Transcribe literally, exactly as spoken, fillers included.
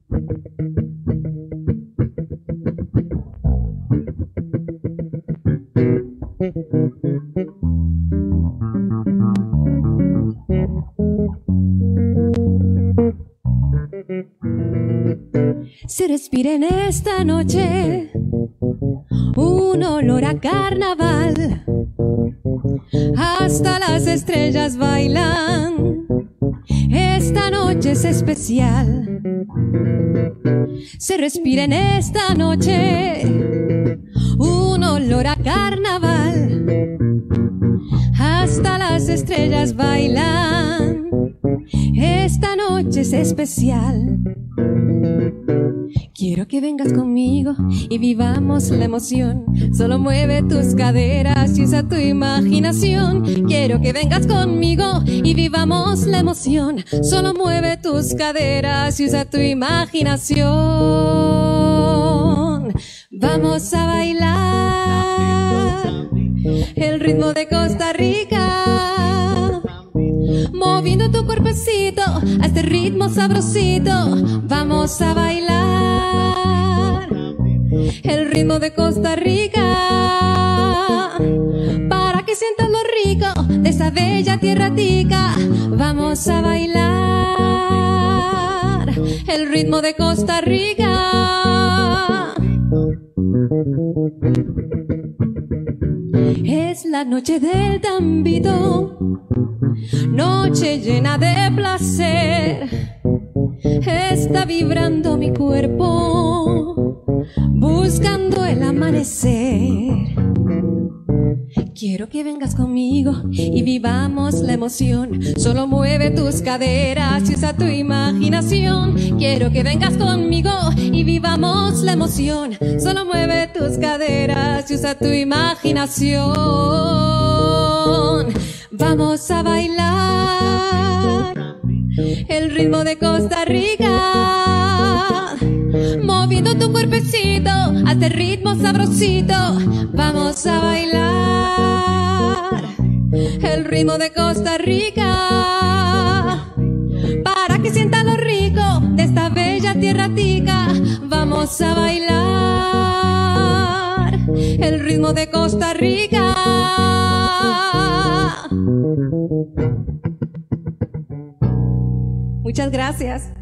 Se respira en esta noche un olor a carnaval, hasta las estrellas bailan, esta noche es especial. Se respira en esta noche un olor a carnaval, hasta las estrellas bailan, esta noche es especial. Quiero que vengas conmigo y vivamos la emoción. Solo mueve tus caderas y usa tu imaginación. Quiero que vengas conmigo y vivamos la emoción. Solo mueve tus caderas y usa tu imaginación. Vamos a bailar el ritmo de Costa Rica, moviendo tu cuerpecito a este ritmo sabrosito. Vamos a bailar el ritmo de Costa Rica, para que sientas lo rico de esta bella tierra tica. Vamos a bailar el ritmo de Costa Rica. Es la noche del tambito, noche llena de placer. Está vibrando mi cuerpo, buscando el amanecer. Quiero que vengas conmigo y vivamos la emoción. Solo mueve tus caderas y usa tu imaginación. Quiero que vengas conmigo y vivamos la emoción. Solo mueve tus caderas y usa tu imaginación. Vamos a bailar el ritmo de Costa Rica, moviendo tu cuerpecito a este ritmo sabrosito. Vamos a bailar el ritmo de Costa Rica, para que sientas lo rico de esta bella tierra tica. Vamos a bailar el ritmo de Costa Rica. Muchas gracias.